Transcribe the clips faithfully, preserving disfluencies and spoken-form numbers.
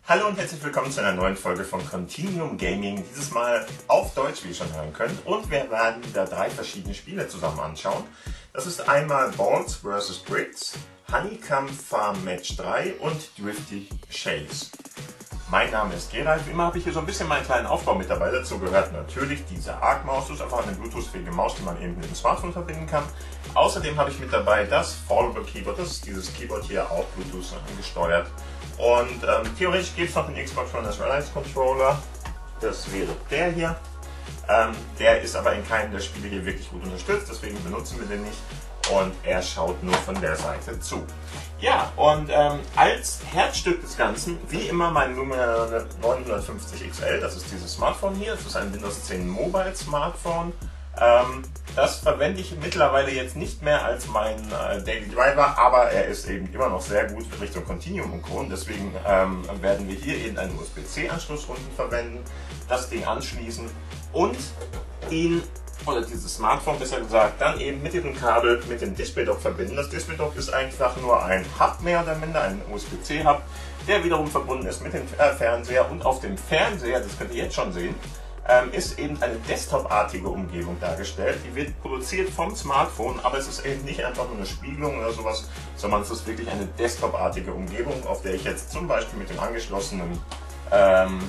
Hallo und herzlich willkommen zu einer neuen Folge von Continuum Gaming, dieses Mal auf Deutsch, wie ihr schon hören könnt. Und wir werden wieder drei verschiedene Spiele zusammen anschauen. Das ist einmal Balls versus. Bricks, Honeycomb Farm Match drei und Drifty Shales. Mein Name ist Gerald, wie immer habe ich hier so ein bisschen meinen kleinen Aufbau mit dabei. Dazu gehört natürlich diese Arc-Maus, das ist einfach eine Bluetooth-fähige Maus, die man eben mit dem Smartphone verbinden kann. Außerdem habe ich mit dabei das Foldable Keyboard, das ist dieses Keyboard hier, auch Bluetooth angesteuert. Und ähm, theoretisch gibt es noch den Xbox One Alliance Controller, das wäre der hier. Ähm, der ist aber in keinem der Spiele hier wirklich gut unterstützt, deswegen benutzen wir den nicht. Und er schaut nur von der Seite zu. Ja, und ähm, als Herzstück des Ganzen, wie immer mein Lumia neunhundertfünfzig X L, das ist dieses Smartphone hier, das ist ein Windows zehn Mobile Smartphone. Ähm, das verwende ich mittlerweile jetzt nicht mehr als mein äh, Daily Driver, aber er ist eben immer noch sehr gut Richtung Continuum und Co. Deswegen ähm, werden wir hier eben einen U S B C Anschluss unten verwenden, das Ding anschließen und ihn, oder dieses Smartphone besser gesagt, dann eben mit diesem Kabel mit dem Display-Dock verbinden. Das Display-Dock ist einfach nur ein Hub mehr oder minder, ein U S B C Hub, der wiederum verbunden ist mit dem äh, Fernseher, und auf dem Fernseher, das könnt ihr jetzt schon sehen, ähm, ist eben eine Desktop-artige Umgebung dargestellt. Die wird produziert vom Smartphone, aber es ist eben nicht einfach nur eine Spiegelung oder sowas, sondern es ist wirklich eine Desktop-artige Umgebung, auf der ich jetzt zum Beispiel mit dem angeschlossenen ähm,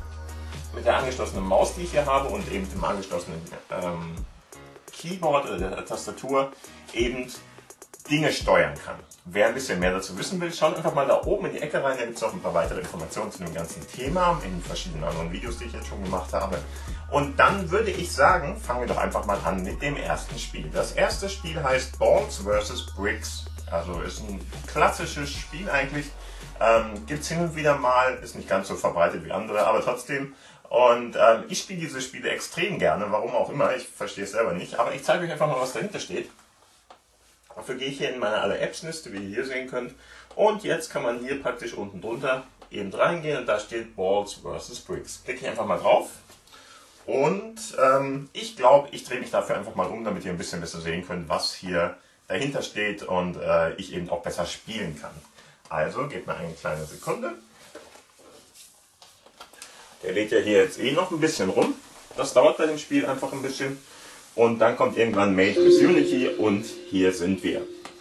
mit der angeschlossenen Maus, die ich hier habe, und eben dem angeschlossenen ähm, Keyboard oder der Tastatur eben Dinge steuern kann. Wer ein bisschen mehr dazu wissen will, schaut einfach mal da oben in die Ecke rein, da gibt es noch ein paar weitere Informationen zu dem ganzen Thema in verschiedenen anderen Videos, die ich jetzt schon gemacht habe. Und dann würde ich sagen, fangen wir doch einfach mal an mit dem ersten Spiel. Das erste Spiel heißt Balls versus. Bricks. Also ist ein klassisches Spiel eigentlich. Ähm, gibt es hin und wieder mal, ist nicht ganz so verbreitet wie andere, aber trotzdem. Und ähm, ich spiele diese Spiele extrem gerne, warum auch immer, ich verstehe es selber nicht. Aber ich zeige euch einfach mal, was dahinter steht. Dafür gehe ich hier in meine alle Apps-Liste, wie ihr hier sehen könnt. Und jetzt kann man hier praktisch unten drunter eben reingehen und da steht Balls versus. Bricks. Klicke ich einfach mal drauf. Und ähm, ich glaube, ich drehe mich dafür einfach mal um, damit ihr ein bisschen besser sehen könnt, was hier dahinter steht und äh, ich eben auch besser spielen kann. Also, gebt mir eine kleine Sekunde. Der lädt ja hier jetzt eh noch ein bisschen rum. Das dauert bei dem Spiel einfach ein bisschen. Und dann kommt irgendwann Made with Unity und hier sind wir.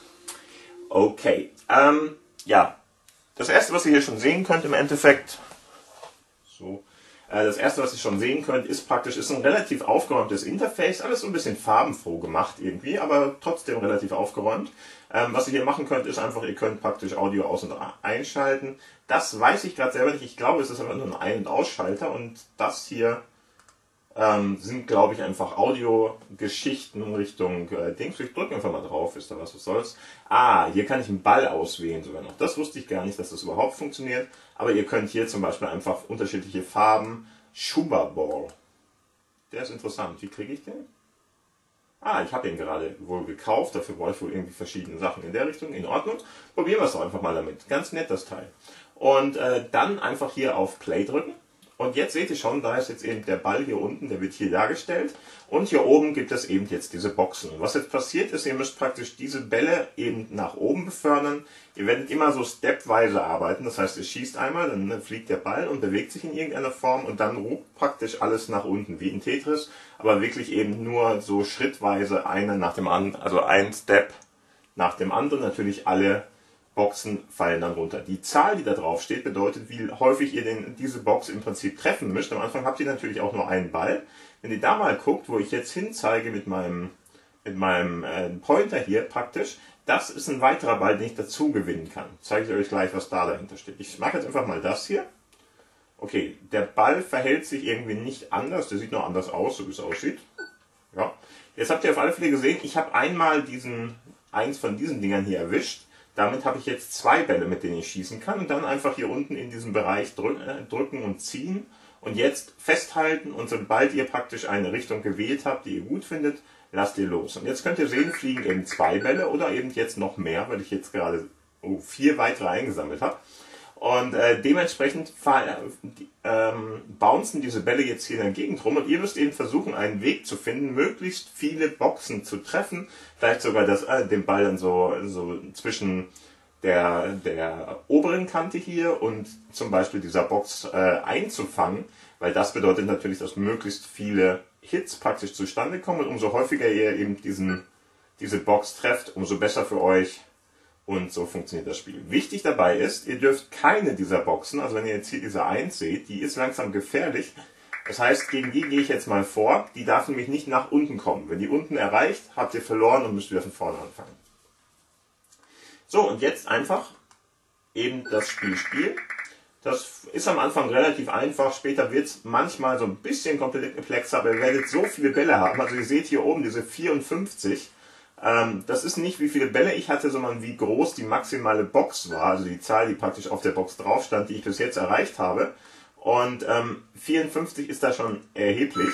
Okay, ähm, ja. Das erste, was ihr hier schon sehen könnt im Endeffekt, so, äh, das erste, was ihr schon sehen könnt, ist praktisch, ist ein relativ aufgeräumtes Interface. Alles so ein bisschen farbenfroh gemacht irgendwie, aber trotzdem relativ aufgeräumt. Ähm, was ihr hier machen könnt, ist einfach, ihr könnt praktisch Audio aus- und einschalten. Das weiß ich gerade selber nicht. Ich glaube, es ist aber nur ein Ein- und Ausschalter, und das hier ähm, sind, glaube ich, einfach Audiogeschichten Richtung äh, Dings. Ich drücke einfach mal drauf, ist da was, was soll's. Ah, hier kann ich einen Ball auswählen sogar noch. Das wusste ich gar nicht, dass das überhaupt funktioniert. Aber ihr könnt hier zum Beispiel einfach unterschiedliche Farben. Schuba Ball. Der ist interessant. Wie kriege ich den? Ah, ich habe ihn gerade wohl gekauft. Dafür brauche ich wohl irgendwie verschiedene Sachen in der Richtung. In Ordnung. Probieren wir es doch einfach mal damit. Ganz nett, das Teil. Und äh, dann einfach hier auf Play drücken. Und jetzt seht ihr schon, da ist jetzt eben der Ball hier unten, der wird hier dargestellt. Und hier oben gibt es eben jetzt diese Boxen. Und was jetzt passiert ist, ihr müsst praktisch diese Bälle eben nach oben befördern. Ihr werdet immer so stepweise arbeiten. Das heißt, ihr schießt einmal, dann fliegt der Ball und bewegt sich in irgendeiner Form. Und dann ruht praktisch alles nach unten, wie in Tetris. Aber wirklich eben nur so schrittweise eine nach dem anderen, also ein Step nach dem anderen. Natürlich alle Boxen fallen dann runter. Die Zahl, die da drauf steht, bedeutet, wie häufig ihr den, diese Box im Prinzip treffen müsst. Am Anfang habt ihr natürlich auch nur einen Ball. Wenn ihr da mal guckt, wo ich jetzt hinzeige mit meinem, mit meinem äh, Pointer hier praktisch, das ist ein weiterer Ball, den ich dazu gewinnen kann. Zeige ich euch gleich, was da dahinter steht. Ich mache jetzt einfach mal das hier. Okay, der Ball verhält sich irgendwie nicht anders. Der sieht noch anders aus, so wie es aussieht. Ja. Jetzt habt ihr auf alle Fälle gesehen, ich habe einmal diesen, eins von diesen Dingern hier erwischt. Damit habe ich jetzt zwei Bälle, mit denen ich schießen kann, und dann einfach hier unten in diesem Bereich drück, äh, drücken und ziehen und jetzt festhalten, und sobald ihr praktisch eine Richtung gewählt habt, die ihr gut findet, lasst ihr los. Und jetzt könnt ihr sehen, fliegen eben zwei Bälle oder eben jetzt noch mehr, weil ich jetzt gerade oh, vier weitere eingesammelt habe. Und äh, dementsprechend ähm, bouncen diese Bälle jetzt hier in der Gegend rum, und ihr müsst eben versuchen, einen Weg zu finden, möglichst viele Boxen zu treffen, vielleicht sogar das, äh, den Ball dann so, so zwischen der, der oberen Kante hier und zum Beispiel dieser Box äh, einzufangen, weil das bedeutet natürlich, dass möglichst viele Hits praktisch zustande kommen und umso häufiger ihr eben diesen, diese Box trefft, umso besser für euch und so funktioniert das Spiel. Wichtig dabei ist, ihr dürft keine dieser Boxen, also wenn ihr jetzt hier diese eins seht, die ist langsam gefährlich. Das heißt, gegen die gehe ich jetzt mal vor, die darf nämlich nicht nach unten kommen. Wenn die unten erreicht, habt ihr verloren und müsst wieder von vorne anfangen. So, und jetzt einfach eben das Spiel spielen. Das ist am Anfang relativ einfach, später wird es manchmal so ein bisschen komplexer, aber ihr werdet so viele Bälle haben. Also ihr seht hier oben diese vierundfünfzig. Ähm, das ist nicht, wie viele Bälle ich hatte, sondern wie groß die maximale Box war. Also die Zahl, die praktisch auf der Box drauf stand, die ich bis jetzt erreicht habe. Und ähm, vierundfünfzig ist da schon erheblich.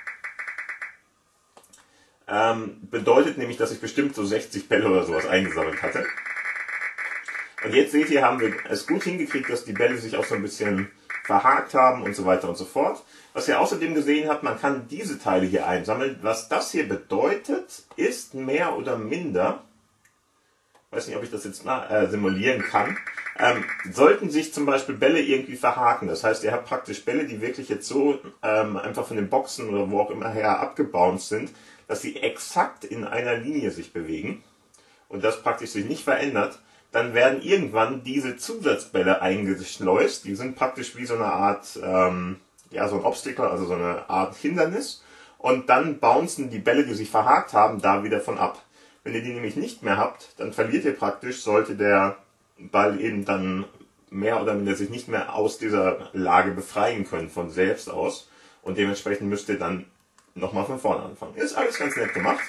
Ähm, bedeutet nämlich, dass ich bestimmt so sechzig Bälle oder sowas eingesammelt hatte. Und jetzt seht ihr, haben wir es gut hingekriegt, dass die Bälle sich auch so ein bisschen verhakt haben und so weiter und so fort. Was ihr außerdem gesehen habt, man kann diese Teile hier einsammeln. Was das hier bedeutet, ist mehr oder minder, ich weiß nicht, ob ich das jetzt mal äh, simulieren kann, ähm, sollten sich zum Beispiel Bälle irgendwie verhaken. Das heißt, ihr habt praktisch Bälle, die wirklich jetzt so ähm, einfach von den Boxen oder wo auch immer her abgebounced sind, dass sie exakt in einer Linie sich bewegen und das praktisch sich nicht verändert. Dann werden irgendwann diese Zusatzbälle eingeschleust. Die sind praktisch wie so eine Art, ähm, ja, so ein Obstacle, also so eine Art Hindernis. Und dann bouncen die Bälle, die sich verhakt haben, da wieder von ab. Wenn ihr die nämlich nicht mehr habt, dann verliert ihr praktisch, sollte der Ball eben dann mehr oder minder sich nicht mehr aus dieser Lage befreien können, von selbst aus. Und dementsprechend müsst ihr dann nochmal von vorne anfangen. Ist alles ganz nett gemacht.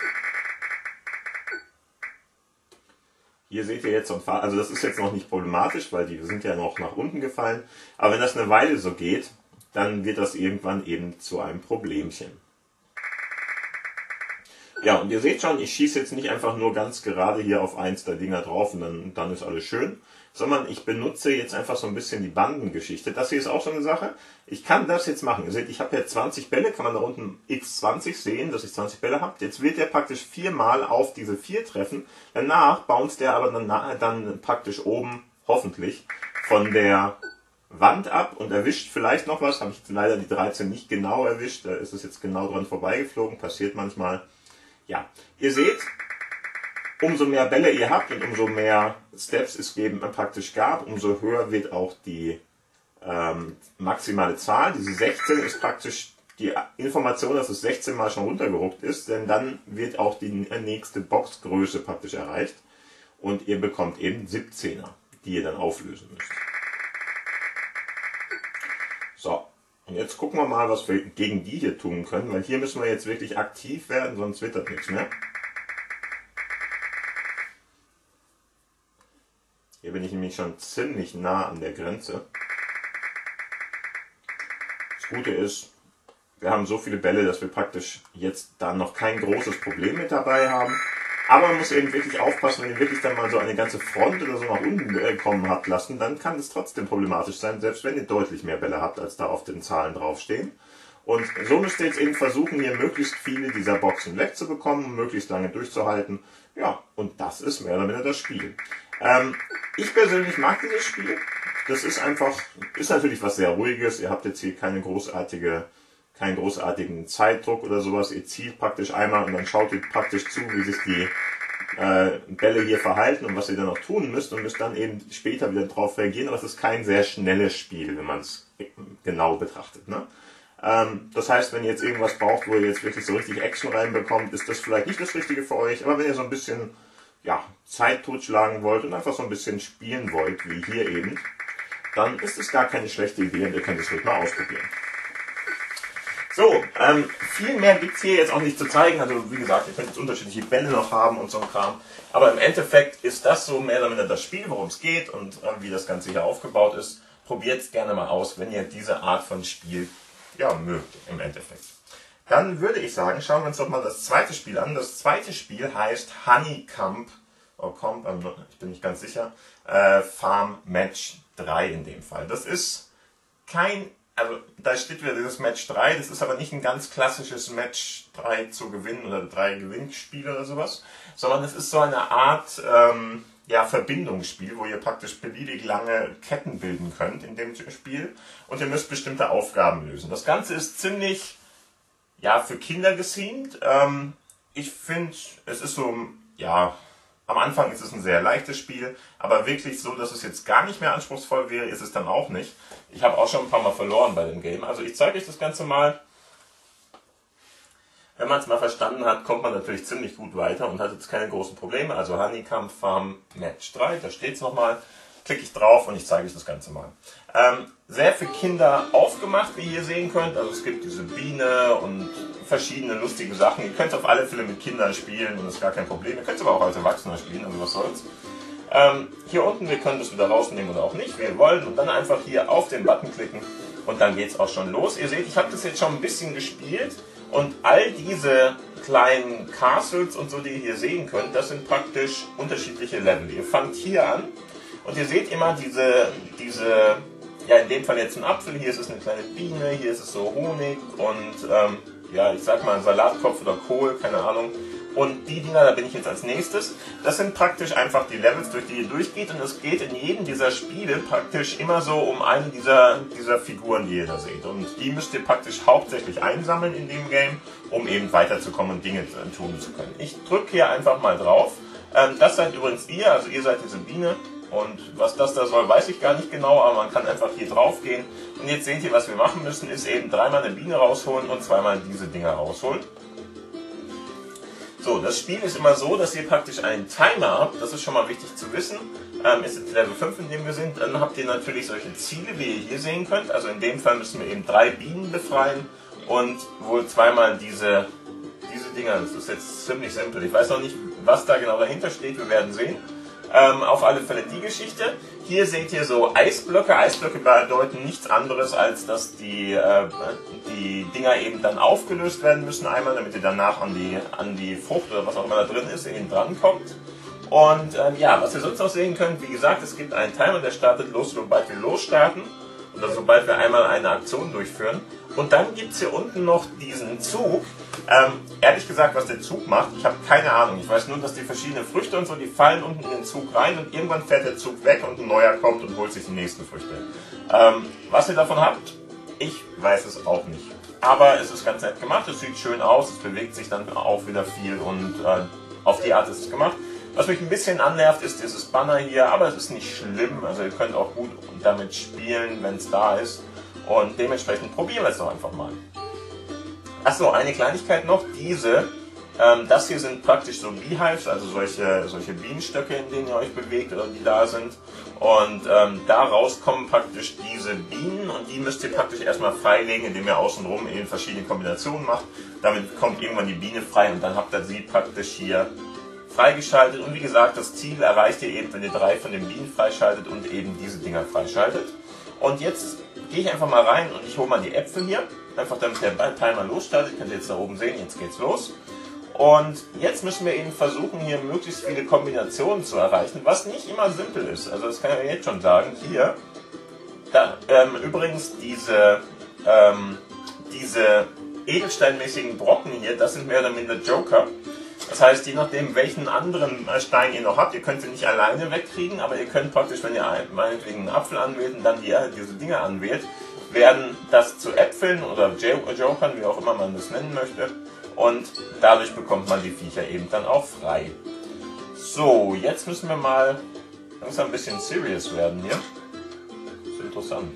Hier seht ihr jetzt so ein Fall, also das ist jetzt noch nicht problematisch, weil die sind ja noch nach unten gefallen. Aber wenn das eine Weile so geht, dann wird das irgendwann eben zu einem Problemchen. Ja, und ihr seht schon, ich schieße jetzt nicht einfach nur ganz gerade hier auf eins der Dinger drauf und dann, dann ist alles schön, sondern ich benutze jetzt einfach so ein bisschen die Bandengeschichte. Das hier ist auch so eine Sache. Ich kann das jetzt machen. Ihr seht, ich habe jetzt zwanzig Bälle, kann man da unten x zwanzig sehen, dass ich zwanzig Bälle habe. Jetzt wird er praktisch viermal auf diese vier treffen. Danach bounced er aber dann, dann praktisch oben, hoffentlich, von der Wand ab und erwischt vielleicht noch was. Habe ich leider die dreizehn nicht genau erwischt. Da ist es jetzt genau dran vorbeigeflogen. Passiert manchmal. Ja, ihr seht, umso mehr Bälle ihr habt und umso mehr Steps es eben praktisch gab, umso höher wird auch die ähm, maximale Zahl. Diese sechzehn ist praktisch die Information, dass es sechzehn Mal schon runtergeruckt ist, denn dann wird auch die nächste Boxgröße praktisch erreicht und ihr bekommt eben siebzehner, die ihr dann auflösen müsst. So. Und jetzt gucken wir mal, was wir gegen die hier tun können, weil hier müssen wir jetzt wirklich aktiv werden, sonst wird das nichts mehr. Hier bin ich nämlich schon ziemlich nah an der Grenze. Das Gute ist, wir haben so viele Bälle, dass wir praktisch jetzt da noch kein großes Problem mit dabei haben. Aber man muss eben wirklich aufpassen, wenn ihr wirklich dann mal so eine ganze Front oder so nach unten kommen habt lassen, dann kann es trotzdem problematisch sein, selbst wenn ihr deutlich mehr Bälle habt, als da auf den Zahlen draufstehen. Und so müsst ihr jetzt eben versuchen, hier möglichst viele dieser Boxen wegzubekommen, um möglichst lange durchzuhalten. Ja, und das ist mehr oder minder das Spiel. Ähm, ich persönlich mag dieses Spiel. Das ist einfach, ist natürlich was sehr Ruhiges. Ihr habt jetzt hier keine großartige, keinen großartigen Zeitdruck oder sowas. Ihr zielt praktisch einmal und dann schaut ihr praktisch zu, wie sich die äh, Bälle hier verhalten und was ihr dann noch tun müsst und müsst dann eben später wieder drauf reagieren. Aber es ist kein sehr schnelles Spiel, wenn man es genau betrachtet, ne? Ähm, das heißt, wenn ihr jetzt irgendwas braucht, wo ihr jetzt wirklich so richtig Action reinbekommt, ist das vielleicht nicht das Richtige für euch. Aber wenn ihr so ein bisschen ja, Zeit totschlagen wollt und einfach so ein bisschen spielen wollt, wie hier eben, dann ist es gar keine schlechte Idee und ihr könnt es ruhig mal ausprobieren. So, ähm, viel mehr gibt es hier jetzt auch nicht zu zeigen. Also wie gesagt, ihr könnt jetzt unterschiedliche Bälle noch haben und so ein Kram. Aber im Endeffekt ist das so mehr oder minder das Spiel, worum es geht und äh, wie das Ganze hier aufgebaut ist. Probiert es gerne mal aus, wenn ihr diese Art von Spiel ja, mögt im Endeffekt. Dann würde ich sagen, schauen wir uns doch mal das zweite Spiel an. Das zweite Spiel heißt Honeycomb, oh, Comp, ich bin nicht ganz sicher, äh, Farm Match drei in dem Fall. Das ist kein, also da steht wieder dieses Match drei, das ist aber nicht ein ganz klassisches Match drei zu gewinnen oder drei Gewinnspiele oder sowas, sondern es ist so eine Art, ähm, ja, Verbindungsspiel, wo ihr praktisch beliebig lange Ketten bilden könnt in dem Spiel und ihr müsst bestimmte Aufgaben lösen. Das Ganze ist ziemlich, ja, für Kinder gethemed. Ähm, ich finde, es ist so, ja, am Anfang ist es ein sehr leichtes Spiel, aber wirklich so, dass es jetzt gar nicht mehr anspruchsvoll wäre, ist es dann auch nicht. Ich habe auch schon ein paar Mal verloren bei dem Game. Also ich zeige euch das Ganze mal. Wenn man es mal verstanden hat, kommt man natürlich ziemlich gut weiter und hat jetzt keine großen Probleme. Also Honeycomb Farm Match drei, da steht es nochmal. Klicke ich drauf und ich zeige euch das Ganze mal. Ähm, sehr für Kinder aufgemacht, wie ihr sehen könnt. Also es gibt diese Biene und verschiedene lustige Sachen. Ihr könnt es auf alle Fälle mit Kindern spielen und das ist gar kein Problem. Ihr könnt es aber auch als Erwachsener spielen, also was soll's. Ähm, hier unten, wir können das wieder rausnehmen oder auch nicht, wie ihr wollt. Und dann einfach hier auf den Button klicken und dann geht es auch schon los. Ihr seht, ich habe das jetzt schon ein bisschen gespielt. Und all diese kleinen Castles und so, die ihr hier sehen könnt, das sind praktisch unterschiedliche Level. Ihr fangt hier an und ihr seht immer diese, diese, ja in dem Fall jetzt ein Apfel, hier ist es eine kleine Biene, hier ist es so Honig und ähm, ja, ich sag mal ein Salatkopf oder Kohl, keine Ahnung. Und die Dinger, da bin ich jetzt als nächstes, das sind praktisch einfach die Levels, durch die ihr durchgeht und es geht in jedem dieser Spiele praktisch immer so um eine dieser, dieser Figuren, die ihr da seht. Und die müsst ihr praktisch hauptsächlich einsammeln in dem Game, um eben weiterzukommen und Dinge tun zu können. Ich drücke hier einfach mal drauf. Ähm, das seid übrigens ihr, also ihr seid diese Biene. Und was das da soll, weiß ich gar nicht genau, aber man kann einfach hier drauf gehen. Und jetzt seht ihr, was wir machen müssen, ist eben dreimal eine Biene rausholen und zweimal diese Dinger rausholen. So, das Spiel ist immer so, dass ihr praktisch einen Timer habt, das ist schon mal wichtig zu wissen. Ähm, ist jetzt Level fünf, in dem wir sind, dann habt ihr natürlich solche Ziele, wie ihr hier sehen könnt. Also in dem Fall müssen wir eben drei Bienen befreien und wohl zweimal diese, diese Dinger. Das ist jetzt ziemlich simpel. Ich weiß noch nicht, was da genau dahinter steht, wir werden sehen. Ähm, auf alle Fälle die Geschichte. Hier seht ihr so Eisblöcke. Eisblöcke bedeuten nichts anderes, als dass die, äh, die Dinger eben dann aufgelöst werden müssen einmal, damit ihr danach an die, an die Frucht oder was auch immer da drin ist, eben drankommt. Und ähm, ja, was ihr sonst noch sehen könnt, wie gesagt, es gibt einen Timer, der startet los, sobald wir losstarten. Oder sobald wir einmal eine Aktion durchführen. Und dann gibt es hier unten noch diesen Zug. Ähm, ehrlich gesagt, was der Zug macht, ich habe keine Ahnung. Ich weiß nur, dass die verschiedenen Früchte und so, die fallen unten in den Zug rein und irgendwann fährt der Zug weg und ein neuer kommt und holt sich die nächsten Früchte. Ähm, was ihr davon habt, ich weiß es auch nicht. Aber es ist ganz nett gemacht, es sieht schön aus, es bewegt sich dann auch wieder viel und äh, auf die Art ist es gemacht. Was mich ein bisschen annervt, ist dieses Banner hier, aber es ist nicht schlimm. Also ihr könnt auch gut damit spielen, wenn es da ist. Und dementsprechend probieren wir es doch einfach mal. Achso, eine Kleinigkeit noch. Diese, ähm, das hier sind praktisch so Beehives, also solche, solche Bienenstöcke, in denen ihr euch bewegt oder die da sind. Und ähm, daraus kommen praktisch diese Bienen und die müsst ihr praktisch erstmal freilegen, indem ihr außenrum eben verschiedene Kombinationen macht. Damit kommt irgendwann die Biene frei und dann habt ihr sie praktisch hier freigeschaltet. Und wie gesagt, das Ziel erreicht ihr eben, wenn ihr drei von den Bienen freischaltet und eben diese Dinger freischaltet. Und jetzt gehe ich einfach mal rein und ich hole mal die Äpfel hier. Einfach damit der Timer losstartet. Könnt ihr jetzt da oben sehen, jetzt geht's los. Und jetzt müssen wir eben versuchen, hier möglichst viele Kombinationen zu erreichen, was nicht immer simpel ist. Also das kann ich jetzt schon sagen. Hier, da, ähm, übrigens diese, ähm, diese edelsteinmäßigen Brocken hier, das sind mehr oder minder Joker. Das heißt, je nachdem, welchen anderen Stein ihr noch habt, ihr könnt sie nicht alleine wegkriegen, aber ihr könnt praktisch, wenn ihr meinetwegen einen Apfel anwählt und dann die, diese Dinger anwählt, werden das zu Äpfeln oder Jokern, wie auch immer man das nennen möchte. Und dadurch bekommt man die Viecher eben dann auch frei. So, jetzt müssen wir mal langsam ein bisschen serious werden hier. Das ist interessant.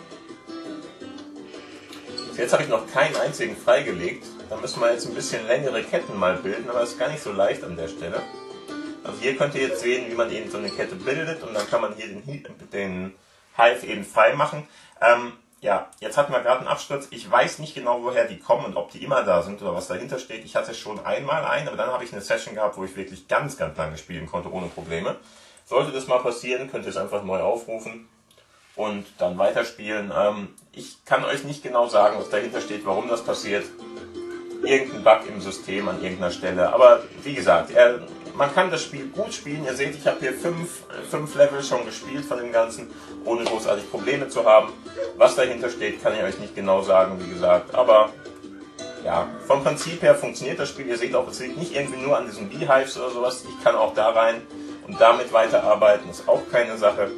Jetzt habe ich noch keinen einzigen freigelegt. Da müssen wir jetzt ein bisschen längere Ketten mal bilden, aber das ist gar nicht so leicht an der Stelle. Also hier könnt ihr jetzt sehen, wie man eben so eine Kette bildet und dann kann man hier den, den Hive eben frei machen. Ähm, ja, jetzt hatten wir gerade einen Absturz. Ich weiß nicht genau, woher die kommen und ob die immer da sind oder was dahinter steht. Ich hatte schon einmal einen, aber dann habe ich eine Session gehabt, wo ich wirklich ganz, ganz lange spielen konnte, ohne Probleme. Sollte das mal passieren, könnt ihr es einfach neu aufrufen und dann weiterspielen. Ähm, ich kann euch nicht genau sagen, was dahinter steht, warum das passiert. Irgendein Bug im System an irgendeiner Stelle. Aber wie gesagt, er, man kann das Spiel gut spielen. Ihr seht, ich habe hier fünf, fünf Level schon gespielt von dem Ganzen, ohne großartig Probleme zu haben. Was dahinter steht, kann ich euch nicht genau sagen, wie gesagt. Aber ja, vom Prinzip her funktioniert das Spiel. Ihr seht auch, es liegt nicht irgendwie nur an diesen Beehives oder sowas. Ich kann auch da rein und damit weiterarbeiten ist auch keine Sache.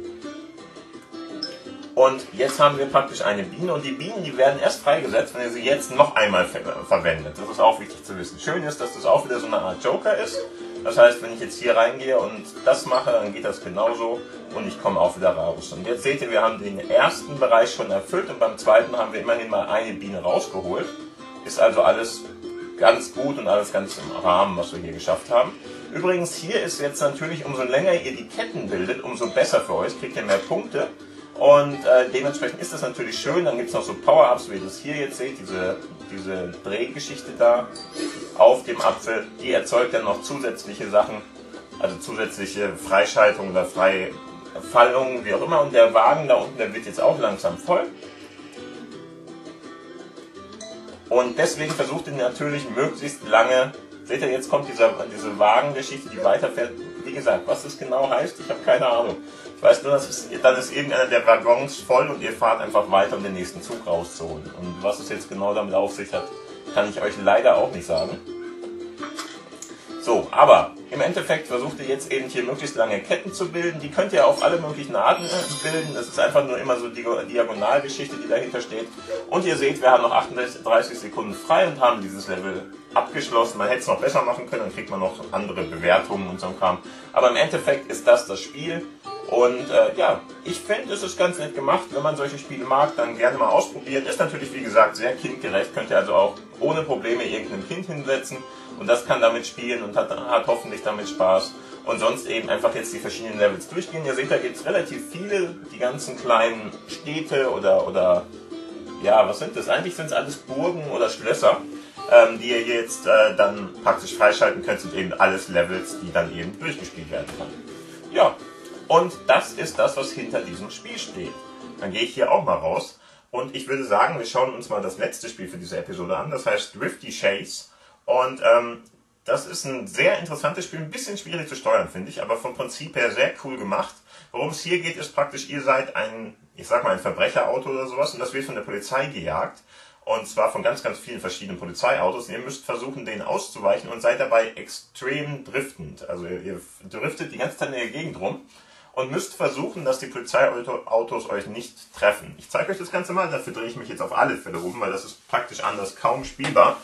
Und jetzt haben wir praktisch eine Biene und die Bienen, die werden erst freigesetzt, wenn ihr sie jetzt noch einmal ver verwendet. Das ist auch wichtig zu wissen. Schön ist, dass das auch wieder so eine Art Joker ist. Das heißt, wenn ich jetzt hier reingehe und das mache, dann geht das genauso und ich komme auch wieder raus. Und jetzt seht ihr, wir haben den ersten Bereich schon erfüllt und beim zweiten haben wir immerhin mal eine Biene rausgeholt. Ist also alles ganz gut und alles ganz im Rahmen, was wir hier geschafft haben. Übrigens, hier ist jetzt natürlich, umso länger ihr die Ketten bildet, umso besser für euch, kriegt ihr mehr Punkte. Und äh, dementsprechend ist das natürlich schön. Dann gibt es noch so Power-Ups, wie ihr das hier jetzt seht, diese, diese Drehgeschichte da auf dem Apfel. Die erzeugt dann noch zusätzliche Sachen, also zusätzliche Freischaltungen oder Freifallungen, wie auch immer. Und der Wagen da unten, der wird jetzt auch langsam voll. Und deswegen versucht ihr natürlich möglichst lange, seht ihr, jetzt kommt dieser, diese Wagengeschichte, die weiterfährt. Wie gesagt, was das genau heißt, ich habe keine Ahnung. Ich weiß nur, dass es, dann ist irgendeiner der Waggons voll und ihr fahrt einfach weiter, um den nächsten Zug rauszuholen. Und was es jetzt genau damit auf sich hat, kann ich euch leider auch nicht sagen. So, aber im Endeffekt versucht ihr jetzt eben hier möglichst lange Ketten zu bilden. Die könnt ihr auf alle möglichen Arten bilden. Das ist einfach nur immer so die Diagonalgeschichte, die dahinter steht. Und ihr seht, wir haben noch achtunddreißig Sekunden frei und haben dieses Level abgeschlossen. Man hätte es noch besser machen können, dann kriegt man noch andere Bewertungen und so ein Kram. Aber im Endeffekt ist das das Spiel. Und äh, ja, ich finde, es ist ganz nett gemacht. Wenn man solche Spiele mag, dann gerne mal ausprobieren. Ist natürlich, wie gesagt, sehr kindgerecht. Könnt ihr also auch ohne Probleme irgendeinem Kind hinsetzen. Und das kann damit spielen und hat, hat hoffentlich damit Spaß. Und sonst eben einfach jetzt die verschiedenen Levels durchgehen. Ihr seht, da gibt es relativ viele, die ganzen kleinen Städte oder, oder ja, was sind das? Eigentlich sind es alles Burgen oder Schlösser, ähm, die ihr jetzt äh, dann praktisch freischalten könnt. Und eben alles Levels, die dann eben durchgespielt werden können. Ja. Und das ist das, was hinter diesem Spiel steht. Dann gehe ich hier auch mal raus und ich würde sagen, wir schauen uns mal das letzte Spiel für diese Episode an. Das heißt Drifty Chase und ähm, das ist ein sehr interessantes Spiel, ein bisschen schwierig zu steuern, finde ich, aber vom Prinzip her sehr cool gemacht. Worum es hier geht, ist praktisch, ihr seid ein, ich sag mal, ein Verbrecherauto oder sowas und das wird von der Polizei gejagt. Und zwar von ganz, ganz vielen verschiedenen Polizeiautos. Und ihr müsst versuchen, denen auszuweichen und seid dabei extrem driftend. Also ihr, ihr driftet die ganze Zeit in der Gegend rum. Und müsst versuchen, dass die Polizeiautos euch nicht treffen. Ich zeige euch das Ganze mal, dafür drehe ich mich jetzt auf alle Fälle rum, weil das ist praktisch anders kaum spielbar.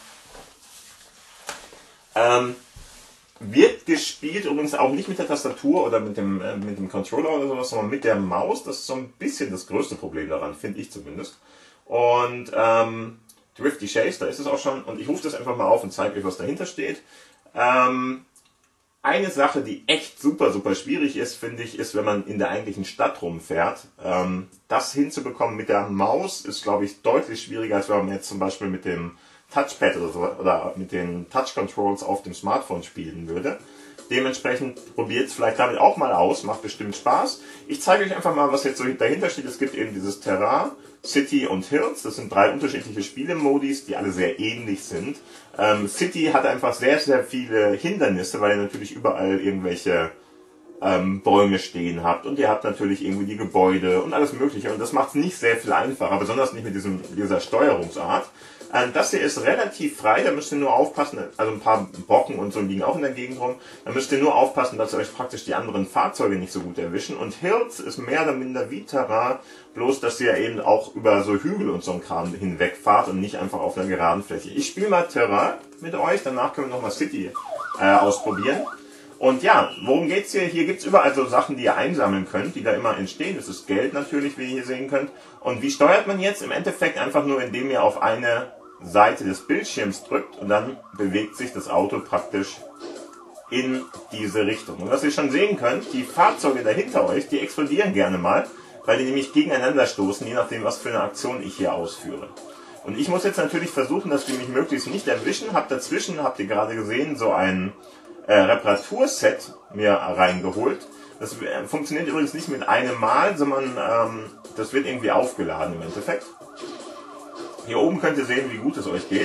Ähm, wird gespielt übrigens auch nicht mit der Tastatur oder mit dem, äh, mit dem Controller oder sowas, sondern mit der Maus. Das ist so ein bisschen das größte Problem daran, finde ich zumindest. Und ähm, Drifty Chase, da ist es auch schon. Und ich rufe das einfach mal auf und zeige euch, was dahinter steht. Ähm... Eine Sache, die echt super, super schwierig ist, finde ich, ist, wenn man in der eigentlichen Stadt rumfährt. Ähm, das hinzubekommen mit der Maus ist, glaube ich, deutlich schwieriger, als wenn man jetzt zum Beispiel mit dem Touchpad oder, so, oder mit den Touch Controls auf dem Smartphone spielen würde. Dementsprechend probiert es vielleicht damit auch mal aus, macht bestimmt Spaß. Ich zeige euch einfach mal, was jetzt so dahinter steht. Es gibt eben dieses Terrain, City und Hills. Das sind drei unterschiedliche Spielemodis, die alle sehr ähnlich sind. Ähm, City hat einfach sehr, sehr viele Hindernisse, weil ihr natürlich überall irgendwelche ähm, Bäume stehen habt. Und ihr habt natürlich irgendwie die Gebäude und alles Mögliche. Und das macht es nicht sehr viel einfacher, besonders nicht mit diesem, dieser Steuerungsart. Das hier ist relativ frei, da müsst ihr nur aufpassen, also ein paar Brocken und so liegen auch in der Gegend rum, da müsst ihr nur aufpassen, dass euch praktisch die anderen Fahrzeuge nicht so gut erwischen. Und Hills ist mehr oder minder wie Terrain, bloß dass ihr eben auch über so Hügel und so ein Kram hinweg fahrt und nicht einfach auf einer geraden Fläche. Ich spiele mal Terrain mit euch, danach können wir nochmal City äh, ausprobieren. Und ja, worum geht's hier? Hier gibt's überall so Sachen, die ihr einsammeln könnt, die da immer entstehen. Das ist Geld natürlich, wie ihr hier sehen könnt. Und wie steuert man jetzt? Im Endeffekt einfach nur, indem ihr auf eine Seite des Bildschirms drückt und dann bewegt sich das Auto praktisch in diese Richtung. Und was ihr schon sehen könnt, die Fahrzeuge dahinter euch, die explodieren gerne mal, weil die nämlich gegeneinander stoßen, je nachdem, was für eine Aktion ich hier ausführe. Und ich muss jetzt natürlich versuchen, dass die mich möglichst nicht erwischen. Hab dazwischen, habt ihr gerade gesehen, so ein äh, Reparaturset mir reingeholt. Das äh, funktioniert übrigens nicht mit einem Mal, sondern ähm, das wird irgendwie aufgeladen im Endeffekt. Hier oben könnt ihr sehen, wie gut es euch geht.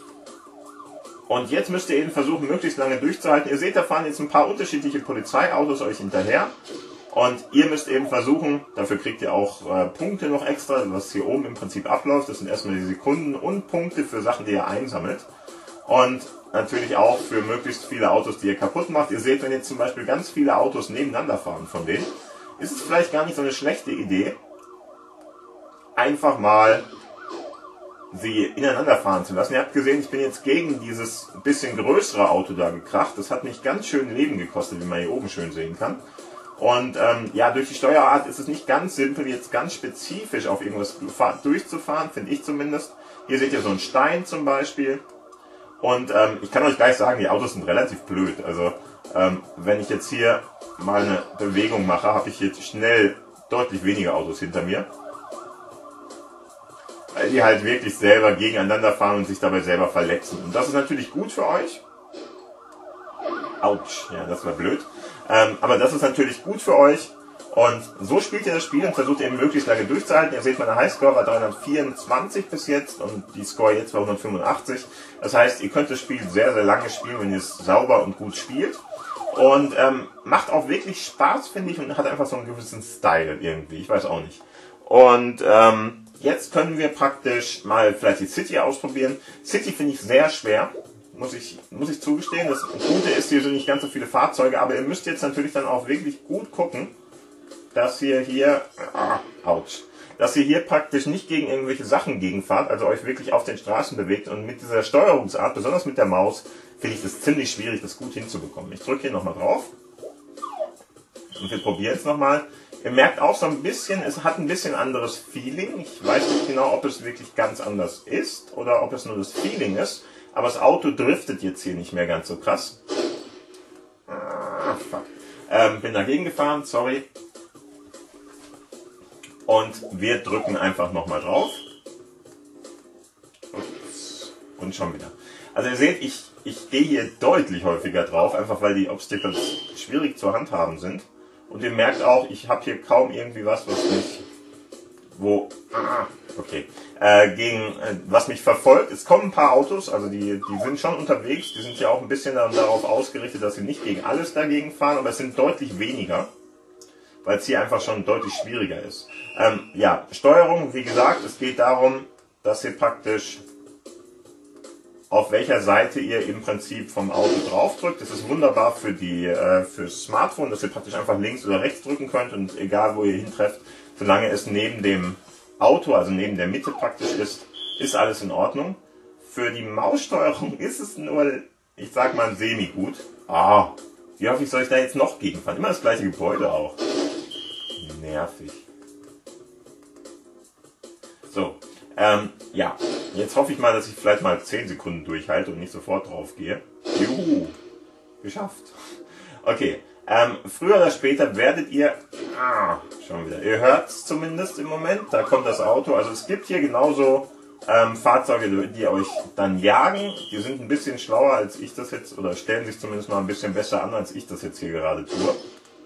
Und jetzt müsst ihr eben versuchen, möglichst lange durchzuhalten. Ihr seht, da fahren jetzt ein paar unterschiedliche Polizeiautos euch hinterher. Und ihr müsst eben versuchen, dafür kriegt ihr auch äh, Punkte noch extra, was hier oben im Prinzip abläuft. Das sind erstmal die Sekunden und Punkte für Sachen, die ihr einsammelt. Und natürlich auch für möglichst viele Autos, die ihr kaputt macht. Ihr seht, wenn jetzt zum Beispiel ganz viele Autos nebeneinander fahren von denen, ist es vielleicht gar nicht so eine schlechte Idee, einfach mal sie ineinander fahren zu lassen. Ihr habt gesehen, ich bin jetzt gegen dieses bisschen größere Auto da gekracht. Das hat mich ganz schön Leben gekostet, wie man hier oben schön sehen kann. Und ähm, ja, durch die Steuerart ist es nicht ganz simpel, jetzt ganz spezifisch auf irgendwas durchzufahren, finde ich zumindest. Hier seht ihr so einen Stein zum Beispiel. Und ähm, ich kann euch gleich sagen, die Autos sind relativ blöd. Also ähm, wenn ich jetzt hier mal eine Bewegung mache, habe ich jetzt schnell deutlich weniger Autos hinter mir. Weil die halt wirklich selber gegeneinander fahren und sich dabei selber verletzen. Und das ist natürlich gut für euch. Autsch, ja, das war blöd. Ähm, aber das ist natürlich gut für euch. Und so spielt ihr das Spiel und versucht eben möglichst lange durchzuhalten. Ihr seht, meine Highscore war dreihundertvierundzwanzig bis jetzt und die Score jetzt war hundertfünfundachtzig. Das heißt, ihr könnt das Spiel sehr, sehr lange spielen, wenn ihr es sauber und gut spielt. Und ähm, macht auch wirklich Spaß, finde ich, und hat einfach so einen gewissen Style irgendwie. Ich weiß auch nicht. Und ähm, jetzt können wir praktisch mal vielleicht die City ausprobieren. City finde ich sehr schwer. Muss ich, muss ich zugestehen. Das Gute ist, hier sind nicht ganz so viele Fahrzeuge, aber ihr müsst jetzt natürlich dann auch wirklich gut gucken, dass ihr hier, ah, ouch, dass ihr hier praktisch nicht gegen irgendwelche Sachen gegenfahrt, also euch wirklich auf den Straßen bewegt. Und mit dieser Steuerungsart, besonders mit der Maus, finde ich das ziemlich schwierig, das gut hinzubekommen. Ich drücke hier nochmal drauf und wir probieren es nochmal. Ihr merkt auch so ein bisschen, es hat ein bisschen anderes Feeling. Ich weiß nicht genau, ob es wirklich ganz anders ist oder ob es nur das Feeling ist. Aber das Auto driftet jetzt hier nicht mehr ganz so krass. Ah, fuck. Ähm, bin dagegen gefahren, sorry. Und wir drücken einfach nochmal drauf. Ups. Und schon wieder. Also ihr seht, ich, ich gehe hier deutlich häufiger drauf, einfach weil die Obstacles schwierig zu handhaben sind. Und ihr merkt auch, ich habe hier kaum irgendwie was, was mich... Wo... Ah, okay. Äh, gegen äh, was mich verfolgt. Es kommen ein paar Autos, also die, die sind schon unterwegs, die sind ja auch ein bisschen darauf ausgerichtet, dass sie nicht gegen alles dagegen fahren, aber es sind deutlich weniger, weil es hier einfach schon deutlich schwieriger ist. Ähm, ja, Steuerung, wie gesagt, es geht darum, dass ihr praktisch auf welcher Seite ihr im Prinzip vom Auto draufdrückt. Das ist wunderbar für die äh, fürs Smartphone, dass ihr praktisch einfach links oder rechts drücken könnt und egal wo ihr hintrefft, solange es neben dem Auto, also neben der Mitte praktisch ist, ist alles in Ordnung. Für die Maussteuerung ist es nur, ich sag mal, semi-gut. Ah, wie hoffe ich, soll ich da jetzt noch gegenfahren? Immer das gleiche Gebäude auch. Nervig. So, ähm, ja. Jetzt hoffe ich mal, dass ich vielleicht mal zehn Sekunden durchhalte und nicht sofort drauf gehe. Juhu, geschafft. Okay, ähm, früher oder später werdet ihr... Ah, schon wieder. Ihr hört es zumindest im Moment, da kommt das Auto. Also es gibt hier genauso ähm, Fahrzeuge, die euch dann jagen. Die sind ein bisschen schlauer als ich das jetzt, oder stellen sich zumindest mal ein bisschen besser an, als ich das jetzt hier gerade tue.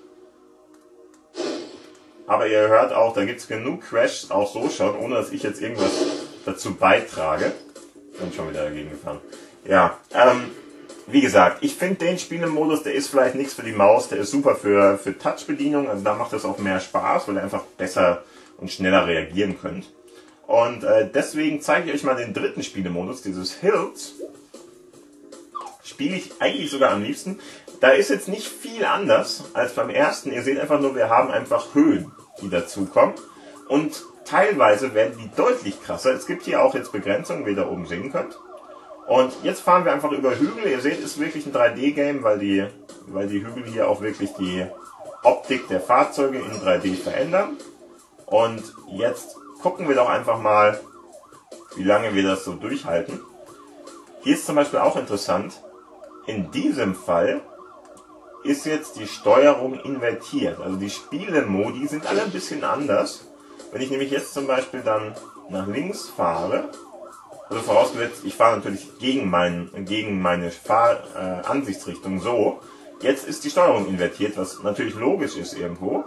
Aber ihr hört auch, da gibt es genug Crashs, auch so schon, ohne dass ich jetzt irgendwas dazu beitrage. Und schon wieder dagegen gefahren. Ja, ähm... wie gesagt, ich finde den Spielemodus, der ist vielleicht nichts für die Maus, der ist super für, für Touch-Bedienung, also da macht es auch mehr Spaß, weil ihr einfach besser und schneller reagieren könnt. Und äh, deswegen zeige ich euch mal den dritten Spielemodus, dieses Hills. Spiele ich eigentlich sogar am liebsten. Da ist jetzt nicht viel anders als beim ersten. Ihr seht einfach nur, wir haben einfach Höhen, die dazukommen. Und teilweise werden die deutlich krasser. Es gibt hier auch jetzt Begrenzungen, wie ihr da oben sehen könnt. Und jetzt fahren wir einfach über Hügel. Ihr seht, es ist wirklich ein drei D Game, weil die, weil die Hügel hier auch wirklich die Optik der Fahrzeuge in drei D verändern. Und jetzt gucken wir doch einfach mal, wie lange wir das so durchhalten. Hier ist zum Beispiel auch interessant, in diesem Fall ist jetzt die Steuerung invertiert. Also die Spielemodi sind alle ein bisschen anders. Wenn ich nämlich jetzt zum Beispiel dann nach links fahre, also vorausgesetzt, ich fahre natürlich gegen, mein, gegen meine Fahransichtsrichtung äh, so. Jetzt ist die Steuerung invertiert, was natürlich logisch ist irgendwo.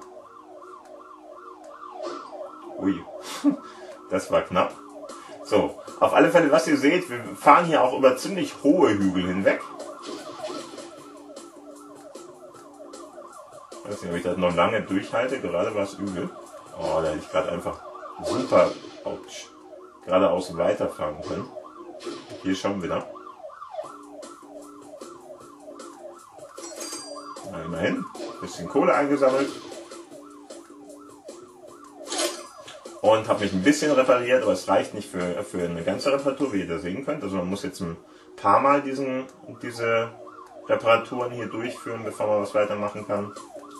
Ui, das war knapp. So, auf alle Fälle, was ihr seht, wir fahren hier auch über ziemlich hohe Hügel hinweg. Ich weiß nicht, ob ich das noch lange durchhalte, gerade war es übel. Oh, da hätte ich gerade einfach super... Ouch. Geradeaus weiterfahren können. Hier schon wieder. immerhin. Ein bisschen Kohle eingesammelt. Und habe mich ein bisschen repariert, aber es reicht nicht für, für eine ganze Reparatur, wie ihr da sehen könnt. Also man muss jetzt ein paar Mal diesen, diese Reparaturen hier durchführen, bevor man was weitermachen kann.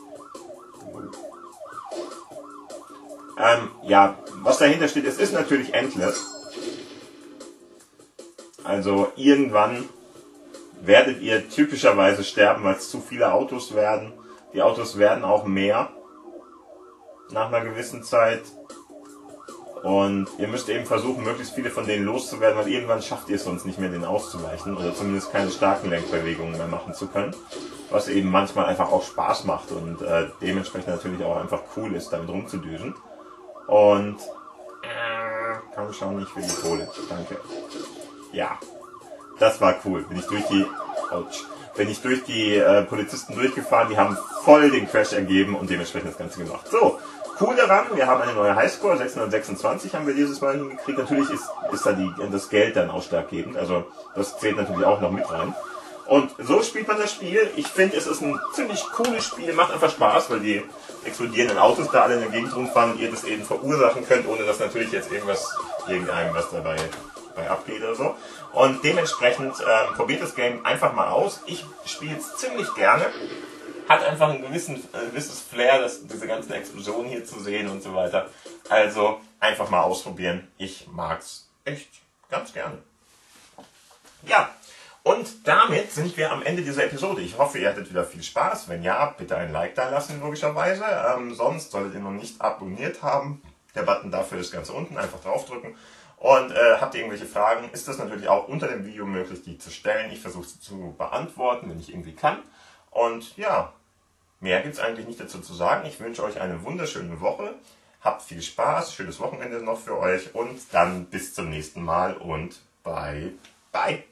Ähm, ja, was dahinter steht, es ist natürlich endless. Also irgendwann werdet ihr typischerweise sterben, weil es zu viele Autos werden. Die Autos werden auch mehr nach einer gewissen Zeit. Und ihr müsst eben versuchen, möglichst viele von denen loszuwerden, weil irgendwann schafft ihr es sonst nicht mehr, denen auszuweichen oder zumindest keine starken Lenkbewegungen mehr machen zu können. Was eben manchmal einfach auch Spaß macht und äh, dementsprechend natürlich auch einfach cool ist, damit rumzudüsen. Und äh, komm schon nicht für die Kohle. Danke. Ja, das war cool. Bin ich durch die, ouch, bin ich durch die äh, Polizisten durchgefahren, die haben voll den Crash ergeben und dementsprechend das Ganze gemacht. So. Cool daran, wir haben eine neue Highscore, sechshundertsechsundzwanzig haben wir dieses Mal hingekriegt. Natürlich ist, ist da die, das Geld dann ausschlaggebend, also das zählt natürlich auch noch mit rein. Und so spielt man das Spiel. Ich finde, es ist ein ziemlich cooles Spiel, macht einfach Spaß, weil die explodierenden Autos da alle in der Gegend rumfahren und ihr das eben verursachen könnt, ohne dass natürlich jetzt irgendwas, irgendeinem was dabei, dabei abgeht oder so. Und dementsprechend ähm, probiert das Game einfach mal aus. Ich spiele es ziemlich gerne. Hat einfach ein gewissen, ein gewisses Flair, das, diese ganzen Explosionen hier zu sehen und so weiter. Also einfach mal ausprobieren. Ich mag's echt ganz gerne. Ja, und damit sind wir am Ende dieser Episode. Ich hoffe, ihr hattet wieder viel Spaß. Wenn ja, bitte ein Like da lassen, logischerweise. Ähm, sonst solltet ihr noch nicht abonniert haben. Der Button dafür ist ganz unten. Einfach draufdrücken. Und äh, habt ihr irgendwelche Fragen, ist das natürlich auch unter dem Video möglich, die zu stellen. Ich versuche sie zu beantworten, wenn ich irgendwie kann. Und ja, mehr gibt es eigentlich nicht dazu zu sagen. Ich wünsche euch eine wunderschöne Woche. Habt viel Spaß, schönes Wochenende noch für euch und dann bis zum nächsten Mal und bye bye.